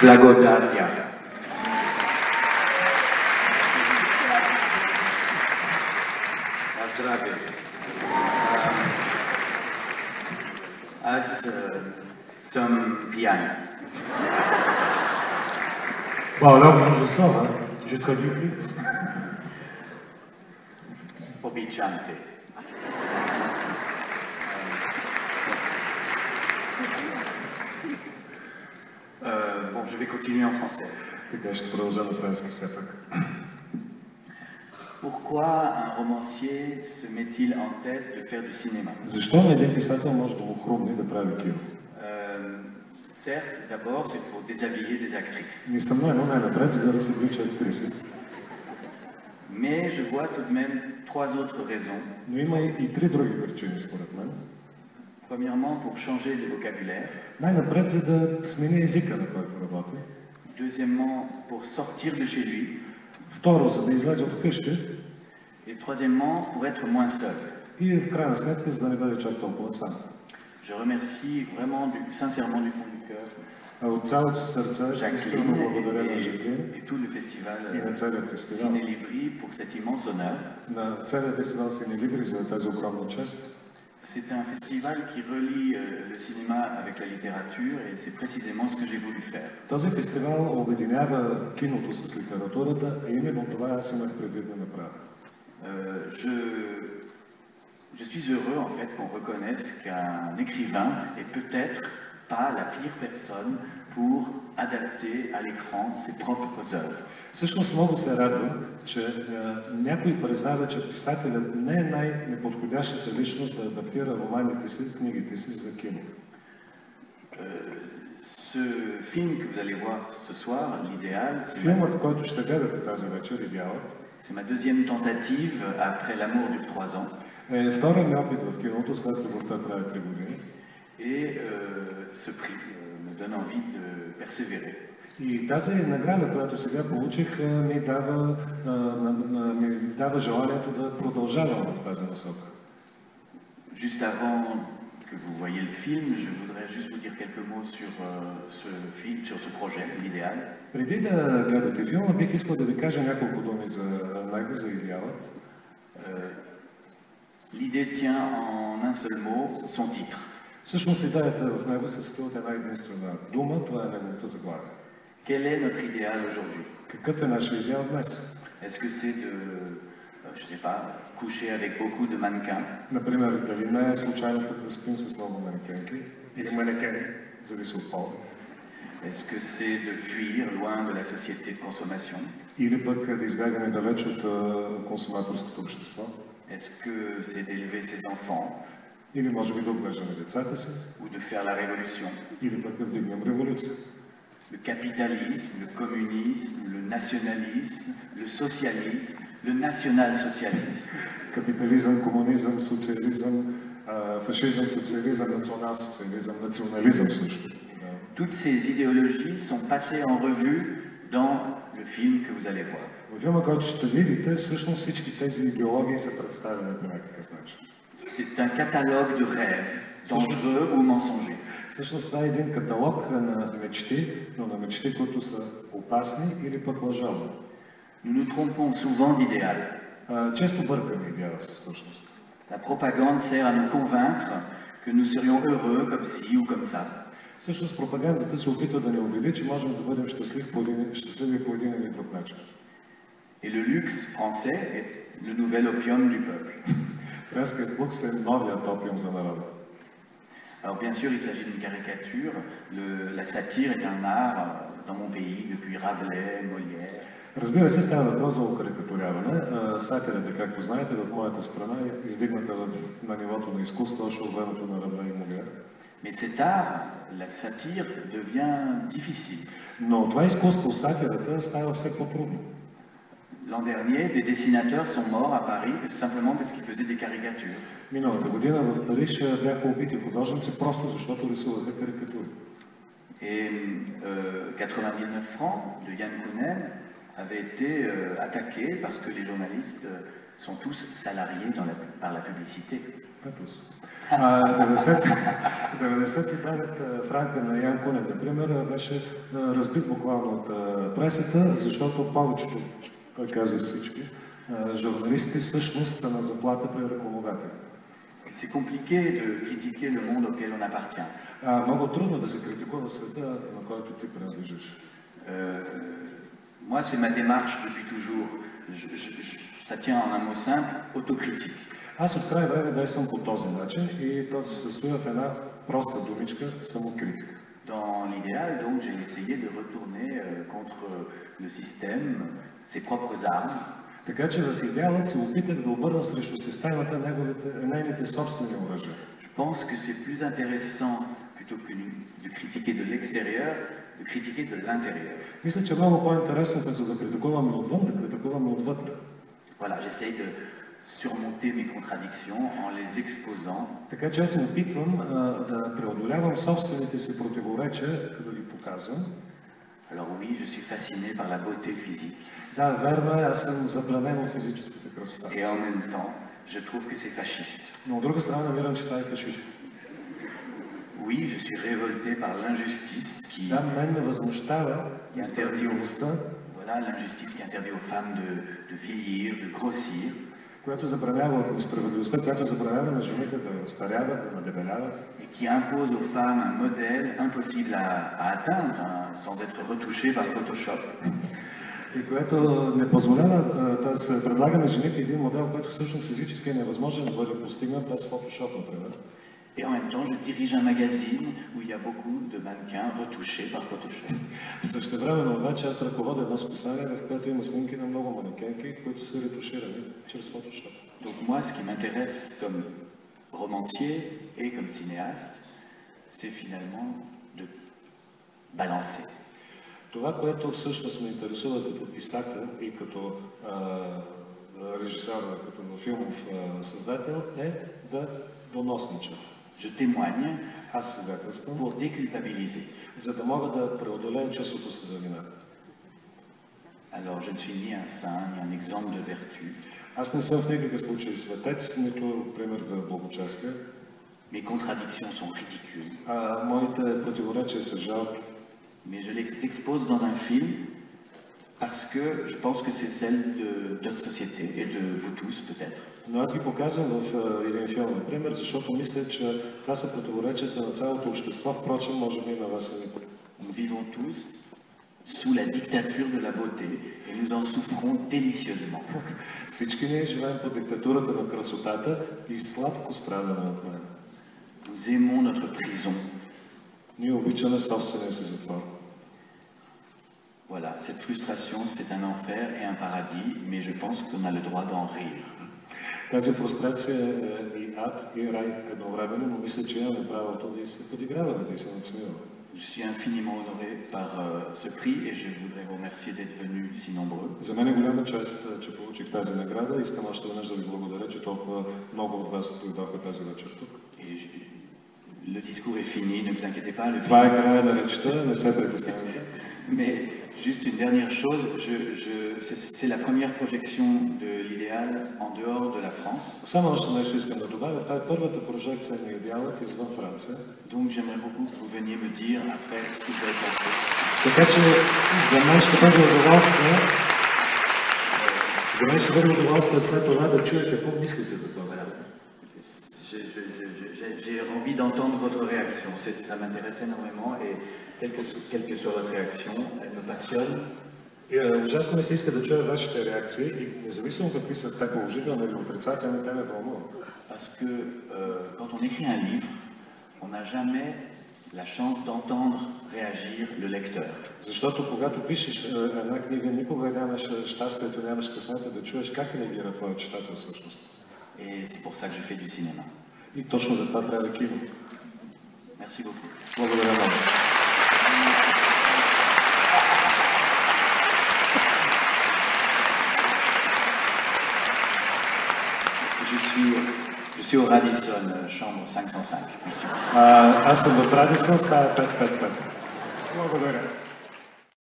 Blagodaria. Zdravie. Azi som pijani. Bon, alors, moi, je sors, hein. Je traduis plus. Običante. Bon, je vais continuer en français. Така ще продължа на френски все пак. Pourquoi un romancier se met-il en tête de faire du cinéma? Защо на един писател може да му хрумне да прави кино? Certes, d'abord, c'est pour déshabiller des actrices. Несъмнено, най-напред, за да разсъдвича актриси. Mais je vois tout de même trois autres raisons. Но има и три други причини, според мен. Premièrement, pour changer de vocabulaire. Най-напред, за да смени езика, на който работи. Deuxièmement, pour sortir de chez lui. Второ, за да излезе от вкъщи. Et troisièmement, pour être moins seul. И в крайна сметка, за да не бъде чак толкова сам. Je remercie vraiment sincèrement du fond du cœur От цялото сърце, искрено благодаря на Жаклин et tout le festival и на целият фестивал. Ciné Libri pour cet immense honneur. На целият фестивал Ciné Libri за тази огромна чест. C'est un festival qui relie le cinéma avec la littérature et c'est précisément ce que j'ai voulu faire. Този фестивал обединява киното с литературата, а именно това аз имах предвид да направя. Je suis heureux en fait qu'on reconnaisse qu'un écrivain est peut-être pas la pire personne pour adapter à l'écran ses propres œuvres. Всъщност много се радвам, че някой признава, че писателят не е най-неподходящата личност да адаптира романите си, книгите си за кино. Ce film que vous allez voir ce soir, l'idéal, Филмът, който ще гледате тази вечер, Идеалът, c'est ma deuxième tentative après L'amour dure 3 ans. е вторият ми опит в киното, след любовта трае 3 години. Et ce prix me donne envie de persévérer. И тази награда, която сега получих, ми дава желанието да продължавам в тази насока. Juste avant que vous voyez le film, je voudrais juste vous dire quelques mots sur ce film, sur ce projet, l'idéal. Преди да гледате филма, бих искал да ви кажа няколко думи за него, за Идеалът. L'idée tient en un seul mot, son titre. Всъщност идеята в него се състои от една единствена дума, това е неговото заглавие. Quel est notre idéal aujourd'hui? Какъв е нашия идеал днес? Est-ce que c'est de, je sais pas, coucher avec beaucoup de mannequins? Например, дали не е случайно да спим с много манекенки или манекени, зависи от пола. Est-ce que c'est de fuir loin de la société de consommation? Или пък да избягаме далеч от консуматорското общество? Est-ce que c'est d'élever ses enfants? Или може би да отглеждаме децата си? Ou de faire la révolution? Или пък да вдигнем революция? Le capitalisme, le communisme, le nationalisme, le socialisme, le national-socialisme. Капитализъм, комунизъм, социализъм, фашизъм, социализъм, национал-социализъм, национализъм също. Toutes ces idéologies sont passées en revue dans le film que vous allez voir. В филма, който ще видите, всъщност всички тези идеологии са представени по някакъв начин. C'est un catalogue de rêves, dangereux ou mensongers. Всъщност това е един каталог на мечти, но на мечти, които са опасни или пък лъжални. Nous nous trompons souvent d'idéal. Често бъркаме идеала си, всъщност. La propagande sert à nous convaincre que nous serions heureux comme ci ou comme ça. Всъщност пропагандата се опитва да ни убеди, че можем да бъдем щастливи по един или друг начин. Et le luxe français est le nouvel opium du peuple. Френският лукс е новият опиум за народа. Alors bien sûr, il s'agit d'une caricature. La satire est un art dans mon pays depuis Rabelais, Molière. Разбира се, става въпрос за карикатуряване. Сатирата, както знаете, в моята страна е издигната на нивото на изкуство, още от времето на Рабле и Молиер. Mais cet art, la satire, devient difficile. Но това изкуство, сатирата, става все по-трудно. L'an dernier, des dessinateurs sont morts à Paris simplement parce qu'ils faisaient des caricatures. Миналата година в Париж бяха убити художници просто защото рисуваха карикатури. Et 99 francs de Yann Kounen avait été attaqué parce que les journalistes sont tous salariés par la publicité. 99 франка на Ян Кунен, например, беше разбит буквално от пресата, защото повечето, той каза всички, журналисти всъщност са на заплата при ръководателите. C'est compliqué de critiquer le monde auquel on appartient. Много трудно да се критикува света, на който ти принадлежиш. Moi, c'est ma démarche depuis toujours. Ça tient en un mot simple, autocritique. Аз от край време действам по този начин и то се състои в една проста думичка самокритика. Dans l'idéal, donc, j'ai essayé de retourner contre le système ses propres armes. Така че в идеалът се опитах да обърна срещу системата нейните собствени оръжия. Je pense que c'est plus intéressant, plutôt que de critiquer de l'extérieur, de critiquer de l'intérieur. Мисля, че много по-интересно е за да критикуваме отвън, да критикуваме отвътре. Voilà, j'essaye de surmonter mes contradictions en les exposant. Така че аз се опитвам да преодолявам собствените си противоречия, като ги показвам. Alors oui, je suis fasciné par la beauté physique. Да, верно е, аз съм запленен от физическата красота. Et en même temps, je trouve que c'est fasciste. Но от друга страна намирам, че това е фашизъм. Oui, je suis révolté par l'injustice qui Да, мен ме възмущава несправедливостта. Voilà, l'injustice qui interdit aux femmes de vieillir, de grossir. Която забранява несправедливостта, която забранява на жените да старяват, да надебеляват. Et qui impose aux femmes un modèle impossible à atteindre, sans être retouché par Photoshop. И което не позволява, т.е. предлага на жените един модел, който всъщност физически е невъзможен да бъде постигнат без Photoshop, например. Et en même temps, je dirige un magazine où il y a beaucoup de mannequins retouchés par Photoshop. Същевременно обаче аз ръководя едно списание, в което има снимки на много манекенки, които са ретуширани чрез Photoshop. Donc moi, ce qui m'intéresse comme romancier et comme cinéaste, c'est finalement de balancer. Това, което всъщност ме интересува като писател и като режисьор, като филмов създател, е да доноснича. Je témoigne Аз свидетелствам, pour déculpabiliser. за да мога да преодолея чувството си за вина. Alors, je ne suis ni un saint, ni un exemple de vertu. Аз не съм в никакъв случай светец, нито пример за благочестие. Mes contradictions sont ridicules. Моите противоречия са жалки. Mais je les expose dans un film parce que je pense que c'est celle de notre société et de vous tous peut-être. Но аз ги показвам в един филм, например, защото мисля, че това са противоречията на цялото общество, впрочем, може би и на вас самите. Nous vivons tous sous la dictature de la beauté et nous en souffrons délicieusement. Всички ние живеем под диктатурата на красотата и сладко страдаме от нея. Nous aimons notre prison. Ние обичаме собствения си затвор. Voilà, cette frustration, c'est un enfer et un paradis, mais je pense qu'on a le droit d'en rire. Тази фрустрация е и ад, и рай едновременно, но мисля, че имаме правото да се подиграваме, да се надсмиваме. Je suis infiniment honoré par ce prix et je voudrais vous remercier d'être venus si nombreux. За мен е голяма чест, че получих тази награда. Искам още веднъж да ви благодаря, че толкова много от вас дойдоха тази вечер тук. Le discours est fini, ne vous inquiétez pas. Това е края на речта, не се притеснявайте. Mais juste une dernière chose, c'est la première projection de l'idéal en dehors de la France. Само още нещо искам да добавя. Това е първата прожекция на идеалът извън Франция. Donc j'aimerais beaucoup que vous veniez me dire après ce que vous avez pensé. Така че за мен ще бъде удоволствие. За мен ще бъде удоволствие след това да чуя какво мислите за това. J'ai envie d'entendre votre réaction. Ça m'intéresse énormément et quelle que soit votre réaction, elle me passionne. Ужасно ми се иска да чуя вашите реакции и независимо какви са те положителни или отрицателни, те ме вълнуват. Parce que quand on écrit un livre, on n'a jamais la chance d'entendre réagir le lecteur. Защото когато пишеш една книга, никога нямаш щастието, нямаш късмета да чуеш как реагира твоя читател всъщност. Et c'est pour ça que je fais du cinéma. И точно за това трябва кино. Merci beaucoup. Благодаря много. Je suis au Radisson, chambre 505. Merci. Аз съм в Радисон, стая 555. Благодаря.